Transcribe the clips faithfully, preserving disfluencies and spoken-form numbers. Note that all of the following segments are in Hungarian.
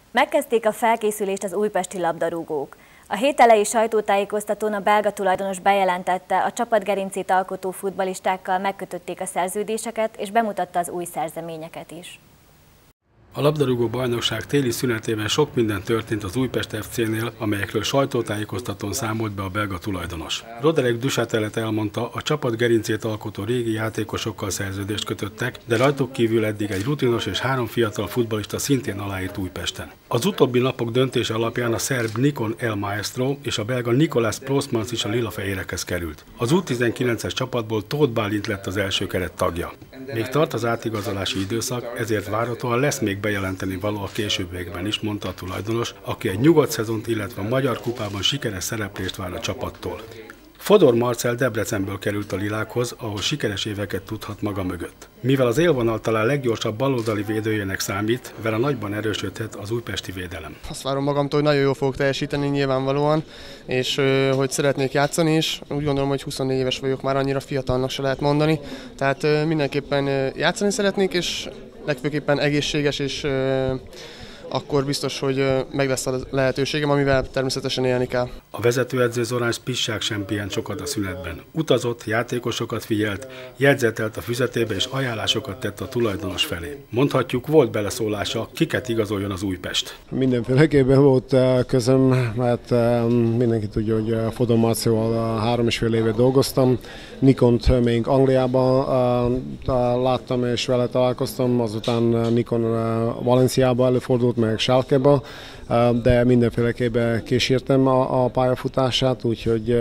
Megkezdték a felkészülést az újpesti labdarúgók. A hét elejé sajtótájékoztatón a belga tulajdonos bejelentette, a csapat gerincét alkotó futballistákkal megkötötték a szerződéseket, és bemutatta az új szerzeményeket is. A labdarúgó bajnokság téli szünetében sok minden történt az Újpest ef cé-nél, amelyekről sajtótájékoztatón számolt be a belga tulajdonos. Roderick Duchâtelet elmondta, a csapat gerincét alkotó régi játékosokkal szerződést kötöttek, de rajtuk kívül eddig egy rutinos és három fiatal futballista szintén aláírt Újpesten. Az utóbbi napok döntése alapján a szerb Nikon El Maestro és a belga Nicolas Prosmans is a lilafehérekhez került. Az U tizenkilences csapatból Tóth Bálint lett az első keret tagja. Még tart az átigazolási időszak, ezért várhatóan lesz még bejelenteni való a későbbiekben is, mondta a tulajdonos, aki egy nyugodt szezont, illetve a Magyar Kupában sikeres szereplést vár a csapattól. Fodor Marcell Debrecenből került a Lilákhoz, ahol sikeres éveket tudhat maga mögött. Mivel az élvonal talán leggyorsabb baloldali védőjének számít, vele nagyban erősödhet az újpesti védelem. Azt várom magamtól, hogy nagyon jól fogok teljesíteni nyilvánvalóan, és hogy szeretnék játszani is. Úgy gondolom, hogy huszonnégy éves vagyok, már annyira fiatalnak se lehet mondani. Tehát mindenképpen játszani szeretnék, és legfőképpen egészséges, és akkor biztos, hogy meg lesz a lehetőségem, amivel természetesen élni kell. A vezetőedző Zorán Spissák sem pihent sokat a szünetben. Utazott, játékosokat figyelt, jegyzetelt a füzetébe és ajánlásokat tett a tulajdonos felé. Mondhatjuk, volt beleszólása, kiket igazoljon az Újpest. Mindenféleképpen volt közöm, mert mindenki tudja, hogy Fodor Marcellval három és fél éve dolgoztam. Nikont még Angliában láttam és vele találkoztam, azután Nikon Valenciában előfordult, meg Schalkeba, de mindenféleképpen kísértem a, a pályafutását, úgyhogy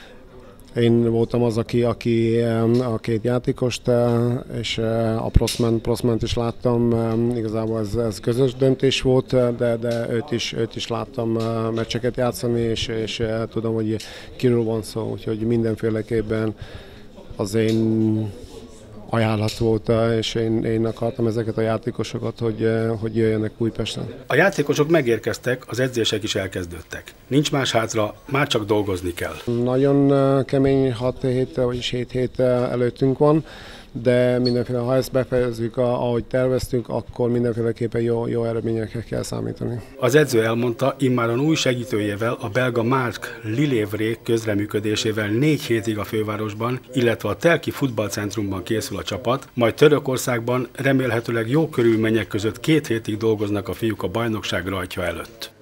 én voltam az, aki, aki a két játékost, és a Prosman, Prosmant is láttam, igazából ez, ez közös döntés volt, de, de őt, is, őt is láttam meccseket játszani, és, és tudom, hogy kiről van szó, úgyhogy mindenféleképpen az én ajánlat volt, és én, én akartam ezeket a játékosokat, hogy, hogy jöjjenek Újpesten. A játékosok megérkeztek, az edzések is elkezdődtek. Nincs más hátra, már csak dolgozni kell. Nagyon kemény hat hét, vagyis hét hét előttünk van, de mindenféle, ha ezt befejezzük, ahogy terveztünk, akkor mindenféleképpen jó, jó eredményekkel kell számítani. Az edző elmondta, immáron új segítőjével, a belga Marc Lelièvre közreműködésével négy hétig a fővárosban, illetve a Telki futballcentrumban készül a csapat, majd Törökországban remélhetőleg jó körülmények között két hétig dolgoznak a fiúk a bajnokság rajtja előtt.